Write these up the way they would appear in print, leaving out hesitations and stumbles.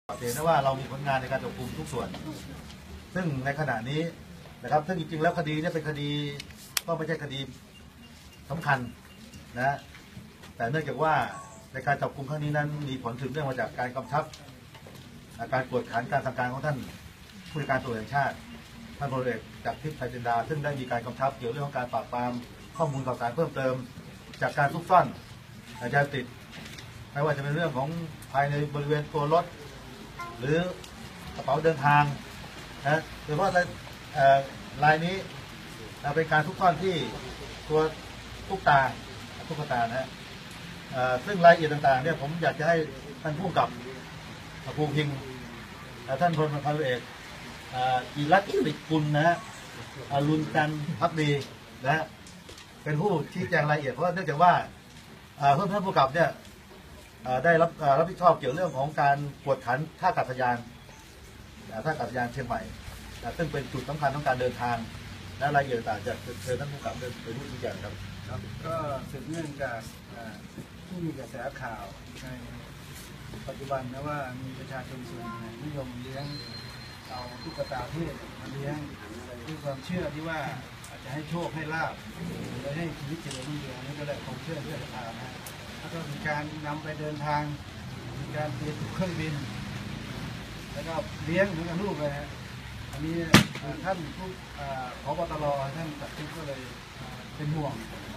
เห็นได้ว่าเรามีผลงานในการจับกุมทุกส่วนซึ่งในขณะนี้นะครับซึ่งจริงๆแล้วคดีนี้เป็นคดีก็ไม่ใช่คดีสำคัญนะแต่เนื่องจากว่าในการจับกุมครั้งนี้นั้นมีผลสืบเนื่องมาจากการกำชับการกวดขันการสั่งการของท่านผู้จัดการตำรวจแห่งชาติท่านพลเอกจากทิพย์ ชัยจินดาซึ่งได้มีการกำชับเกี่ยวกับเรื่องของการปราบปรามข้อมูลข่าวสารเพิ่มเติมจากการซุกซ่อนยาเสพติดไม่ว่าจะเป็นเรื่องของภายในบริเวณตัวรถหรือกระเป๋าเดินทางนะโดยเฉพาะรายนี้เป็นการซุกซ่อนที่ตัวตุ๊กตานะซึ่งรายละเอียดต่างๆเนี่ยผมอยากจะให้ท่านผู้กำกับภูพิงค์ท่านพลเอกอิรัตน์ ติกุลนะฮะอรุณจันทร์ภักดีนะเป็นผู้ชี้แจงรายละเอียดเพราะเนื่องจากว่าเพิ่มท่านผู้กำกับเนี่ยได้รับผิดชอบเกี่ยวเรื่องของการกวดขันท่าอากาศยานเชียงใหม่ซึ่งเป็นจุดสำคัญของการเดินทางและรายละเอียดต่างๆจะเชิญท่านผู้กำกับเป็นผู้ชี้แจงครับก็สืบเนื่องจากที่มีกระแสข่าวในปัจจุบันนะว่ามีประชาชนส่วนใหญ่นิยมเลี้ยงเอาตุ๊กตาเทพมาเลี้ยงด้วยความเชื่อที่ว่าอาจจะให้โชคให้ลาภหรือให้ชีวิตเจริญรุ่งเรืองนี่ก็ได้ความเชื่อศรัทธานะแล้วก็มีการนำไปเดินทางมีการเตรียมเครื่องบินแล้วก็เลี้ยงเหมือนกับลูกเลยฮะอันนี้ท่านผู้ผบ.ตร.ท่านตัดสินก็เลยเป็นห่วง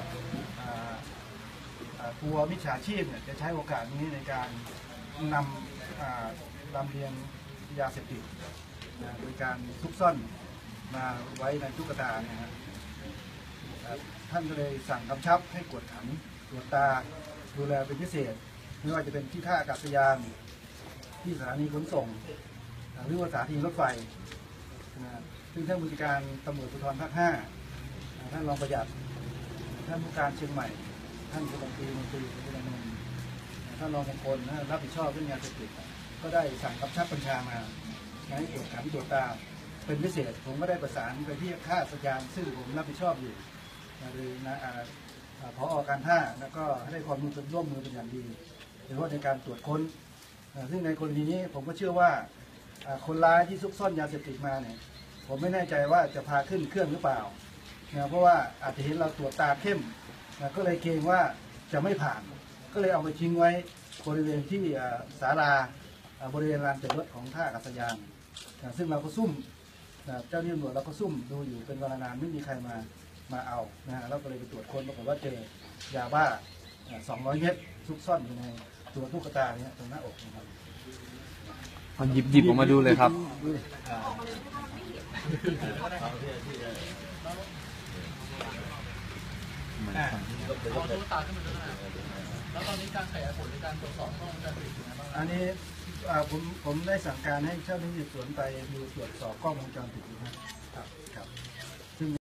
กลัวมิจฉาชีพเนี่ยจะใช้โอกาสนี้ในการนำลำเลียงยาเสพติดโดยการซุกซ่อนมาไว้ในตุ๊กตาเนี่ยครับท่านก็เลยสั่งกำชับให้กวดขันตรวจตาดูแลเป็นพิเศษไม่ว่าจะเป็นที่ท่าอากาศยานที่สถานีขนส่งหรือว่าสถานีรถไฟซึ่งท่านผู้จัดการตำรวจภูธรภาค 5ท่านรองประหยัดท่านผู้การเชียงใหม่ท่านผู้บัญชีมนตรีผู้ดำเนินท่านรองมงคลรับผิดชอบเรื่องยาเสพติดก็ได้สั่งกำชับบัญชามาให้ตรวจขันตรวจตาเป็นพิเศษผมก็ได้ประสานไปที่ท่าอากาศยานซึ่งผมรับผิดชอบอยู่โดยผอ.การท่าแล้วก็ให้ความร่วมมือเป็นอย่างดีโดยเฉพาะในการตรวจค้นซึ่งในกรณีนี้ผมก็เชื่อว่าคนร้ายที่ซุกซ่อนยาเสพติดมาเนี่ยผมไม่แน่ใจว่าจะพาขึ้นเครื่องหรือเปล่าเพราะว่าอาจจะเห็นเราตรวจตาเข้มก็เลยเกรงว่าจะไม่ผ่านก็เลยเอาไปทิ้งไว้บริเวณที่ศาลาบริเวณลานจอดรถของท่าอากาศยานซึ่งเราก็ซุ่มเจ้าหน้าที่ตำรวจเราก็ซุ่มดูอยู่เป็นเวลานานไม่มีใครมาเอาเราก็เลยไปตรวจค้นปรากฏว่าเจอยาบ้า200 เม็ดซุกซ่อนอยู่ในตัวตุ๊กตาเนี่ยตรงหน้าอกนะครับหยิบออกมาดูเลยครับเอาตุ๊กตาขึ้นมาดูหน่อยแล้วตอนนี้การขยายผลในการตรวจสอบกล้องวงจรปิดยังไงบ้างอันนี้ผมได้สั่งการให้เจ้าหน้าที่สืบสวนไปดูตรวจสอบกล้องวงจรปิดนะครับ